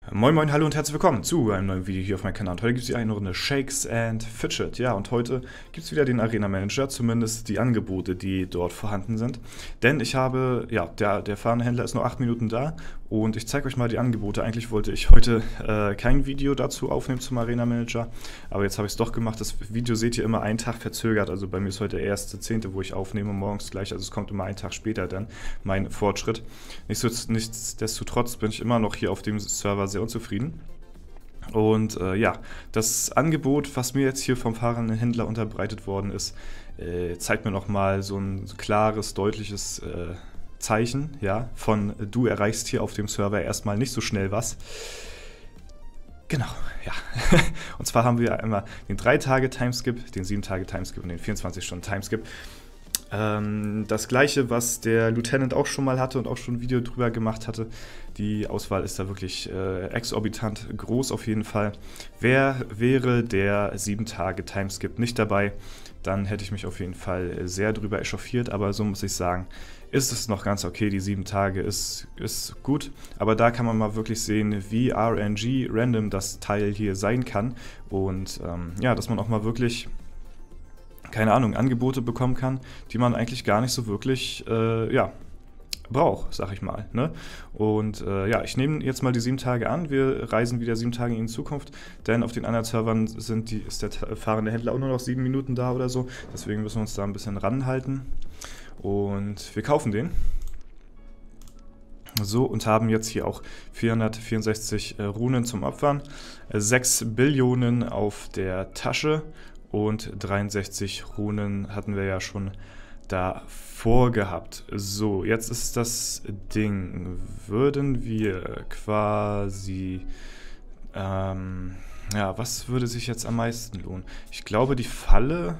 Moin moin, hallo und herzlich willkommen zu einem neuen Video hier auf meinem Kanal. Und heute gibt es hier eine Runde Shakes and Fidget. Ja, und heute gibt es wieder den Arena Manager, zumindest die Angebote, die dort vorhanden sind. Denn ich habe, ja, der fahrende Händler ist nur 8 Minuten da und ich zeige euch mal die Angebote. Eigentlich wollte ich heute kein Video dazu aufnehmen zum Arena Manager, aber jetzt habe ich es doch gemacht. Das Video seht ihr immer einen Tag verzögert, also bei mir ist heute der 1.10., wo ich aufnehme, morgens gleich, also es kommt immer einen Tag später dann, mein Fortschritt. Nichtsdestotrotz bin ich immer noch hier auf dem Server sehr unzufrieden. Und ja, das Angebot, was mir jetzt hier vom fahrenden Händler unterbreitet worden ist, zeigt mir nochmal so ein klares, deutliches Zeichen, ja, von du erreichst hier auf dem Server erstmal nicht so schnell was. Genau, ja. Und zwar haben wir einmal den 3-Tage-Timeskip, den 7-Tage-Timeskip und den 24-Stunden-Timeskip. Das gleiche, was der Lieutenant auch schon mal hatte und auch schon ein Video drüber gemacht hatte. Die Auswahl ist da wirklich exorbitant groß auf jeden Fall. Wäre der 7-Tage-Timeskip nicht dabei, dann hätte ich mich auf jeden Fall sehr drüber echauffiert, aber so muss ich sagen, ist es noch ganz okay. Die 7 Tage ist gut, aber da kann man mal wirklich sehen, wie RNG random das Teil hier sein kann und ja, dass man auch mal wirklich, keine Ahnung, Angebote bekommen kann, die man eigentlich gar nicht so wirklich, ja, braucht, sag ich mal. Ne? Und ja, ich nehme jetzt mal die 7 Tage an. Wir reisen wieder 7 Tage in die Zukunft, denn auf den anderen Servern ist der fahrende Händler auch nur noch 7 Minuten da oder so. Deswegen müssen wir uns da ein bisschen ranhalten. Und wir kaufen den. So, und haben jetzt hier auch 464 Runen zum Opfern, 6 Billionen auf der Tasche und 63 Runen hatten wir ja schon davor gehabt. So, jetzt ist das Ding. Würden wir quasi, ja, was würde sich jetzt am meisten lohnen? Ich glaube, die Falle,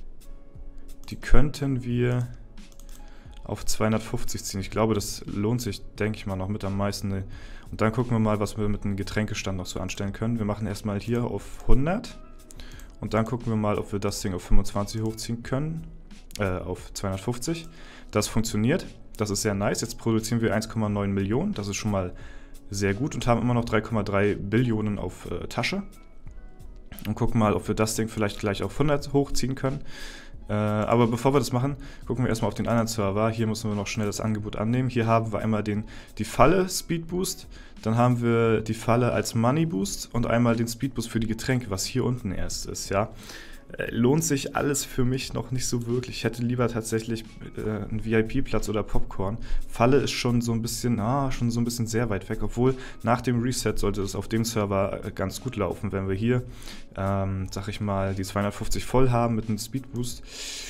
die könnten wir auf 250 ziehen. Ich glaube, das lohnt sich, denke ich mal, noch mit am meisten. Und dann gucken wir mal, was wir mit dem Getränkestand noch so anstellen können. Wir machen erstmal hier auf 100 und dann gucken wir mal, ob wir das Ding auf 25 hochziehen können. Auf 250. Das funktioniert. Das ist sehr nice. Jetzt produzieren wir 1,9 Millionen. Das ist schon mal sehr gut und haben immer noch 3,3 Billionen auf Tasche. Und gucken mal, ob wir das Ding vielleicht gleich auf 100 hochziehen können. Aber bevor wir das machen, gucken wir erstmal auf den anderen Server. Hier müssen wir noch schnell das Angebot annehmen. Hier haben wir einmal die Falle Speed Boost, dann haben wir die Falle als Money Boost und einmal den Speed Boost für die Getränke, was hier unten erst ist, ja. Lohnt sich alles für mich noch nicht so wirklich. Ich hätte lieber tatsächlich einen VIP-Platz oder Popcorn. Falle ist schon so ein bisschen, sehr weit weg, obwohl nach dem Reset sollte es auf dem Server ganz gut laufen, wenn wir hier, sag ich mal, die 250 voll haben mit einem Speedboost.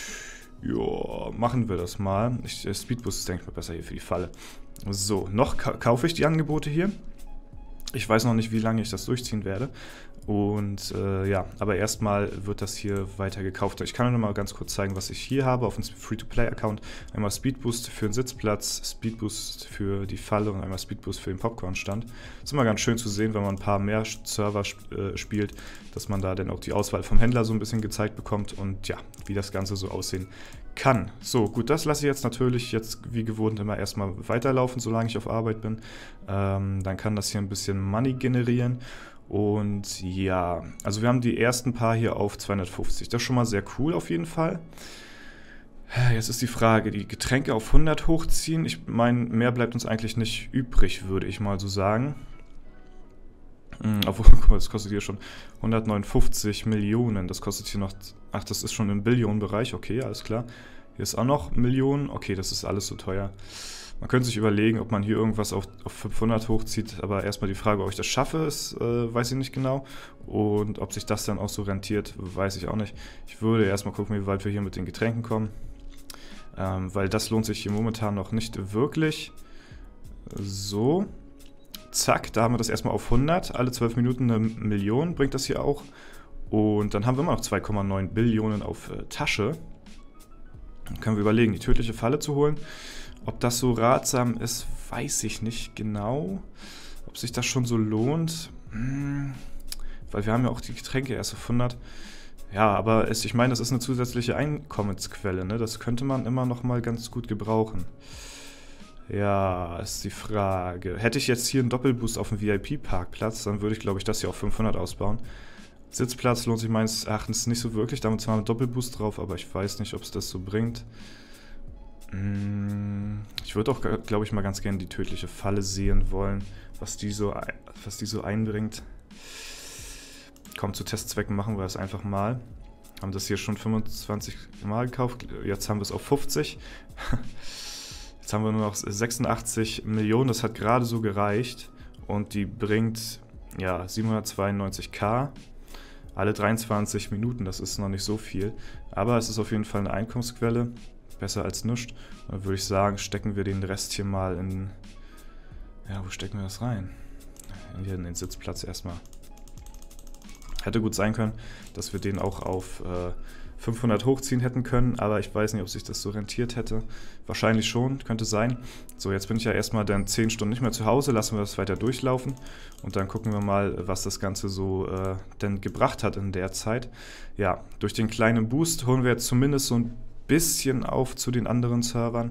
Ja, machen wir das mal. Speedboost ist, denke ich mal, besser hier für die Falle. So, noch kaufe ich die Angebote hier. Ich weiß noch nicht, wie lange ich das durchziehen werde. Und ja, aber erstmal wird das hier weiter gekauft. Ich kann euch noch mal ganz kurz zeigen, was ich hier habe auf dem Free-to-Play-Account. Einmal Speedboost für den Sitzplatz, Speedboost für die Falle und einmal Speedboost für den Popcornstand. Ist immer ganz schön zu sehen, wenn man ein paar mehr Server spielt, dass man da dann auch die Auswahl vom Händler so ein bisschen gezeigt bekommt und ja, wie das Ganze so aussehen kann. So, gut, das lasse ich jetzt natürlich wie gewohnt immer erstmal weiterlaufen, solange ich auf Arbeit bin. Dann kann das hier ein bisschen Money generieren. Und ja, also wir haben die ersten paar hier auf 250. Das ist schon mal sehr cool auf jeden Fall. Jetzt ist die Frage, die Getränke auf 100 hochziehen. Ich meine, mehr bleibt uns eigentlich nicht übrig, würde ich mal so sagen. Obwohl, guck mal, das kostet hier schon 159 Millionen. Das kostet hier noch, ach, das ist schon im Billionenbereich. Okay, alles klar. Hier ist auch noch Millionen. Okay, das ist alles so teuer. Man könnte sich überlegen, ob man hier irgendwas auf 500 hochzieht, aber erstmal die Frage, ob ich das schaffe, weiß ich nicht genau. Und ob sich das dann auch so rentiert, weiß ich auch nicht. Ich würde erstmal gucken, wie weit wir hier mit den Getränken kommen, weil das lohnt sich hier momentan noch nicht wirklich. So, zack, da haben wir das erstmal auf 100. Alle 12 Minuten eine Million bringt das hier auch. Und dann haben wir immer noch 2,9 Billionen auf Tasche. Dann können wir überlegen, die tödliche Falle zu holen. Ob das so ratsam ist, weiß ich nicht genau. Ob sich das schon so lohnt. Weil wir haben ja auch die Getränke erst auf 100. Ja, aber ich meine, das ist eine zusätzliche Einkommensquelle, ne? Das könnte man immer noch mal ganz gut gebrauchen. Ja, ist die Frage. Hätte ich jetzt hier einen Doppelboost auf dem VIP-Parkplatz, dann würde ich, glaube ich, das hier auf 500 ausbauen. Sitzplatz lohnt sich meines Erachtens nicht so wirklich, damit zwar ein Doppelboost drauf, aber ich weiß nicht, ob es das so bringt. Ich würde auch, glaube ich, mal ganz gerne die tödliche Falle sehen wollen, was die so einbringt. Komm, zu Testzwecken machen wir es einfach mal. Haben das hier schon 25 Mal gekauft, jetzt haben wir es auf 50. Jetzt haben wir nur noch 86 Millionen, das hat gerade so gereicht. Und die bringt, ja, 792.000 alle 23 Minuten, das ist noch nicht so viel. Aber es ist auf jeden Fall eine Einkommensquelle, besser als nichts. Dann würde ich sagen, stecken wir den Rest hier mal in, ja, wo stecken wir das rein? Hier in den Sitzplatz erstmal. Hätte gut sein können, dass wir den auch auf 500 hochziehen hätten können, aber ich weiß nicht, ob sich das so rentiert hätte. Wahrscheinlich schon, könnte sein. So, jetzt bin ich ja erstmal dann 10 Stunden nicht mehr zu Hause, lassen wir das weiter durchlaufen und dann gucken wir mal, was das Ganze so denn gebracht hat in der Zeit. Ja, durch den kleinen Boost holen wir jetzt zumindest so ein bisschen auf zu den anderen Servern.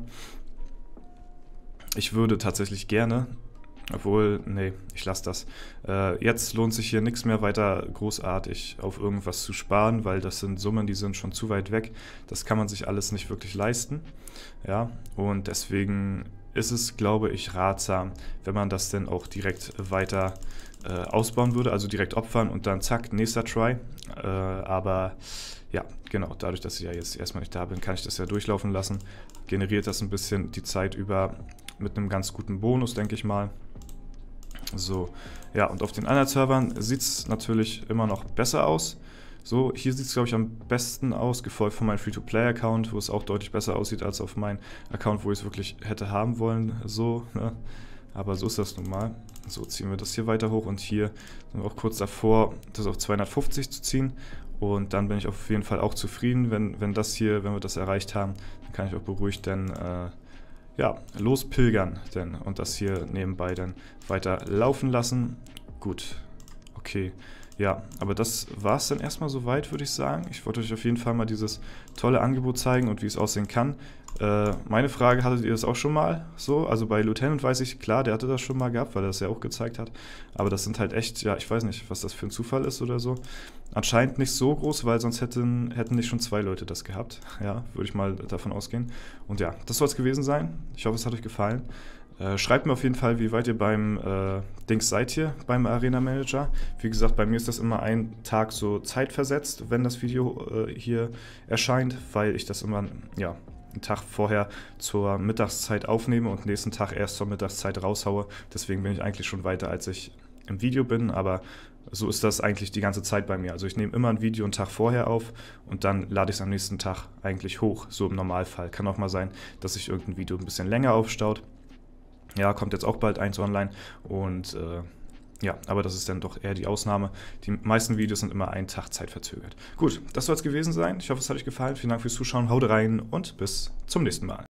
Ich würde tatsächlich gerne, obwohl, nee, ich lasse das. Jetzt lohnt sich hier nichts mehr weiter großartig auf irgendwas zu sparen, weil das sind Summen, die sind schon zu weit weg. Das kann man sich alles nicht wirklich leisten. Ja, und deswegen ist es, glaube ich, ratsam, wenn man das dann auch direkt weiter ausbauen würde, also direkt opfern und dann zack, nächster Try. Aber ja, genau, dadurch, dass ich ja jetzt erstmal nicht da bin, kann ich das ja durchlaufen lassen. Generiert das ein bisschen die Zeit über mit einem ganz guten Bonus, denke ich mal. So, ja, und auf den anderen Servern sieht es natürlich immer noch besser aus. So, hier sieht es, glaube ich, am besten aus, gefolgt von meinem Free-to-Play-Account, wo es auch deutlich besser aussieht als auf meinem Account, wo ich es wirklich hätte haben wollen. So, ne? Aber so ist das nun mal. So, ziehen wir das hier weiter hoch und hier sind wir auch kurz davor, das auf 250 zu ziehen. Und dann bin ich auf jeden Fall auch zufrieden, wenn wir das erreicht haben, dann kann ich auch beruhigt dann ja, lospilgern denn und das hier nebenbei dann weiter laufen lassen. Gut, okay. Ja, aber das war es dann erstmal soweit, würde ich sagen. Ich wollte euch auf jeden Fall mal dieses tolle Angebot zeigen und wie es aussehen kann. Meine Frage, hattet ihr das auch schon mal so? Also bei Lieutenant weiß ich, klar, der hatte das schon mal gehabt, weil er das ja auch gezeigt hat. Aber das sind halt echt, ja, ich weiß nicht, was das für ein Zufall ist oder so. Anscheinend nicht so groß, weil sonst hätten nicht schon 2 Leute das gehabt. Ja, würde ich mal davon ausgehen. Und ja, das soll es gewesen sein. Ich hoffe, es hat euch gefallen. Schreibt mir auf jeden Fall, wie weit ihr beim Dings seid hier, beim Arena Manager. Wie gesagt, bei mir ist das immer ein Tag so zeitversetzt, wenn das Video hier erscheint, weil ich das immer, ja, einen Tag vorher zur Mittagszeit aufnehme und nächsten Tag erst zur Mittagszeit raushaue. Deswegen bin ich eigentlich schon weiter, als ich im Video bin, aber so ist das eigentlich die ganze Zeit bei mir. Also ich nehme immer ein Video einen Tag vorher auf und dann lade ich es am nächsten Tag eigentlich hoch, so im Normalfall. Kann auch mal sein, dass sich irgendein Video ein bisschen länger aufstaut. Ja, kommt jetzt auch bald eins online und ja, aber das ist dann doch eher die Ausnahme. Die meisten Videos sind immer einen Tag zeitverzögert. Gut, das soll es gewesen sein. Ich hoffe, es hat euch gefallen. Vielen Dank fürs Zuschauen. Haut rein und bis zum nächsten Mal.